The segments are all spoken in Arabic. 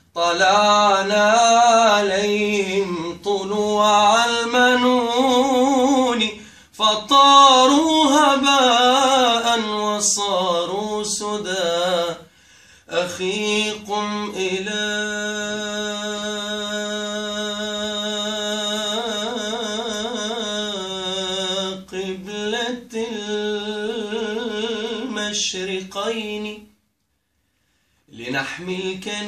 طلعنا عليهم طلوع المنون فطاروا هباء وصاروا سدى. أخي قم إلى قبلة المشرقين لنحمي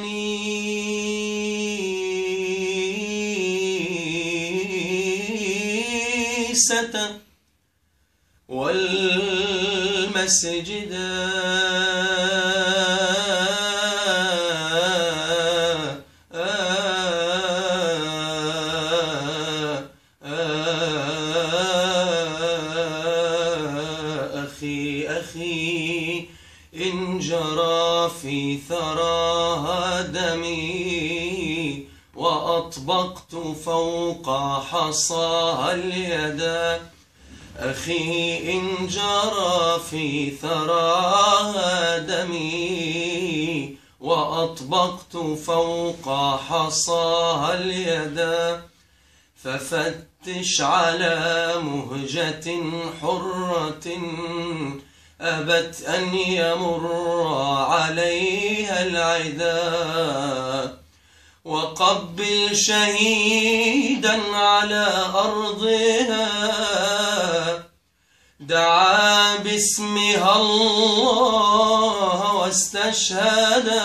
الكنيسة والمسجد أخي إن جرى في ثراها دمي وأطبقت فوق حصاها اليدا. أخي إن جرى في ثراها دمي وأطبقت فوق حصاها اليدا. ففتش على مهجة حرة أبت أن يمر عليها العدا. وقبل شهيدا على أرضها دعا باسمها الله واستشهدا.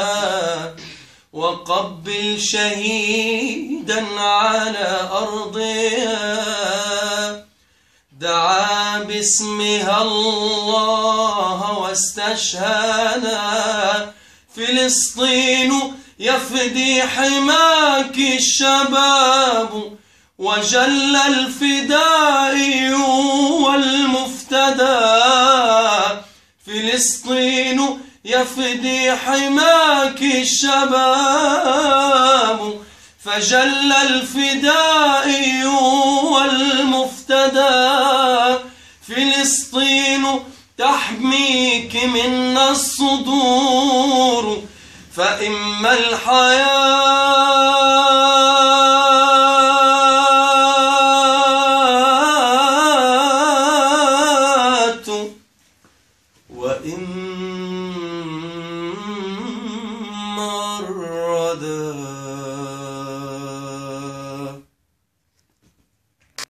وقبل شهيدا على أرضها دعا باسمها الله واستشهدا. فلسطين يفدي حماك الشباب وجل الفدائي والمفتدى. فلسطين يفدي حماك الشباب فجل الفدائي والمفتدى. فلسطين تحميك منا الصدور فإما الحياة